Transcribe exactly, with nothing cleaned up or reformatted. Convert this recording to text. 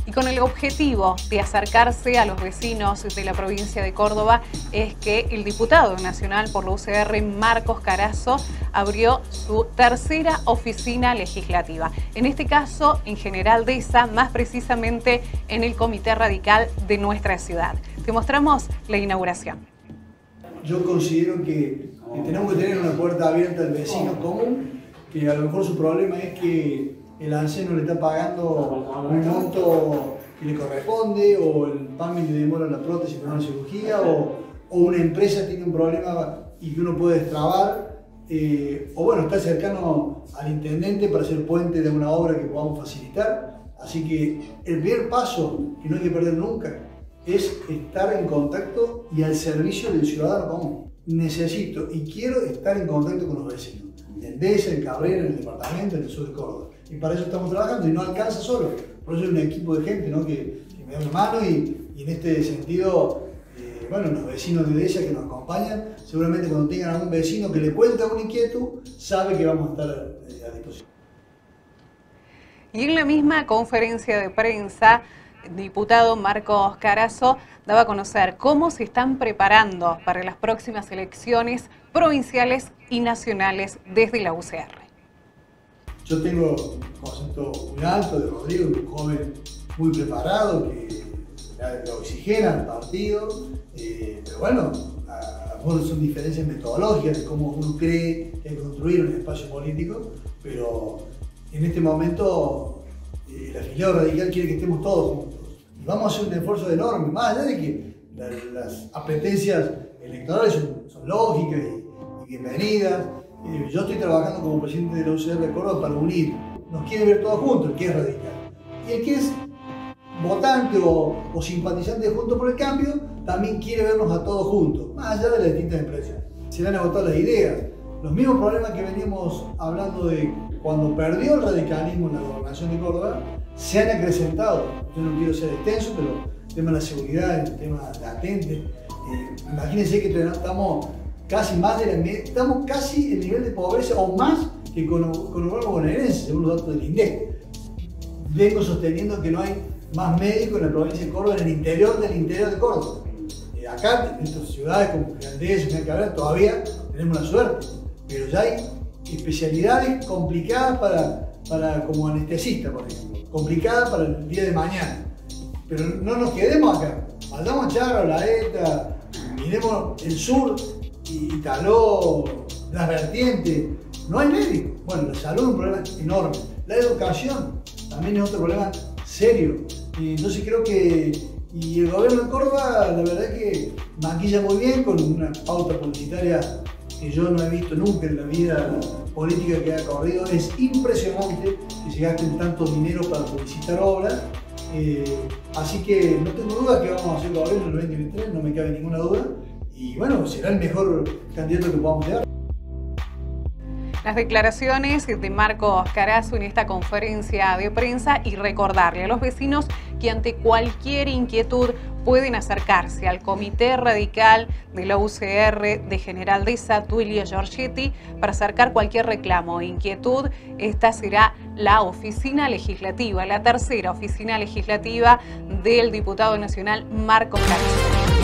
y con el objetivo de acercarse a los vecinos de la provincia de Córdoba es que el diputado nacional por la U C R, Marcos Carazo, abrió su tercera oficina legislativa. En este caso, en General Deza, más precisamente en el Comité Radical de nuestra ciudad. Te mostramos la inauguración. Yo considero que, que tenemos que tener una puerta abierta al vecino común, que a lo mejor su problema es que el ANSES no le está pagando un monto que le corresponde, o el PAMI le demora la prótesis para una cirugía, o, o una empresa tiene un problema y que uno puede destrabar, eh, o bueno, está cercano al intendente para ser puente de una obra que podamos facilitar. Así que el primer paso, que no hay que perder nunca, es estar en contacto y al servicio del ciudadano común. Necesito y quiero estar en contacto con los vecinos, en Deza, en Cabrera, en el departamento, en el sur de Córdoba. Y para eso estamos trabajando y no alcanza solo. Por eso hay un equipo de gente, ¿no?, que, que me da una mano y, y en este sentido, eh, bueno, los vecinos de Deza que nos acompañan, seguramente cuando tengan a un vecino que le cuenta una inquietud, sabe que vamos a estar eh, a disposición. Y en la misma conferencia de prensa, el diputado Marcos Carazo daba a conocer cómo se están preparando para las próximas elecciones provinciales y nacionales desde la U C R. Yo tengo un concepto muy alto de Rodrigo, un joven muy preparado, que lo oxigena al partido, eh, pero bueno, a lo mejor son diferencias metodológicas de cómo uno cree que hay que construir un espacio político, pero en este momento eh, el afiliado radical quiere que estemos todos juntos. Y vamos a hacer un esfuerzo enorme, más allá de que la, las apetencias electorales son, son lógicas y, y bienvenidas. Eh, yo estoy trabajando como presidente de la U C R de Córdoba para unir. Nos quiere ver todos juntos, el que es radical. Y el que es votante o, o simpatizante de Juntos por el Cambio también quiere vernos a todos juntos, más allá de las distintas empresas. Se van a votar las ideas. Los mismos problemas que veníamos hablando de cuando perdió el radicalismo en la gobernación de Córdoba se han acrecentado. Yo no quiero ser extenso, pero el tema de la seguridad, el tema latente. Eh, imagínense que estamos casi más de la media, estamos casi en nivel de pobreza o más que con, con el gobierno bonaerense, según los datos del INDEC. Vengo sosteniendo que no hay más médicos en la provincia de Córdoba, en el interior del interior de Córdoba. Eh, acá, en estas ciudades como General Deza, General Cabrera, todavía tenemos la suerte, pero ya hay especialidades complicadas para, para como anestesista, por ejemplo, complicadas para el día de mañana. Pero no nos quedemos acá, vayamos a Chagro, La ETA, miremos el sur, y Taló, las vertientes. No hay médico. Bueno, la salud es un problema enorme. La educación también es otro problema serio. Y entonces creo que y el gobierno de Córdoba, la verdad que maquilla muy bien con una pauta publicitaria que yo no he visto nunca en la vida política que ha corrido. Es impresionante que se gasten tanto dinero para publicitar obras. Eh, así que no tengo duda que vamos a hacer el gobierno en el veinte veintitrés, no me cabe ninguna duda. Y bueno, será el mejor candidato que podamos llegar. Las declaraciones de Marcos Carazo en esta conferencia de prensa y recordarle a los vecinos que ante cualquier inquietud pueden acercarse al Comité Radical de la U C R de General Deza, Tuilio Giorgetti, para acercar cualquier reclamo o inquietud. Esta será la oficina legislativa, la tercera oficina legislativa del diputado nacional Marcos Carazo.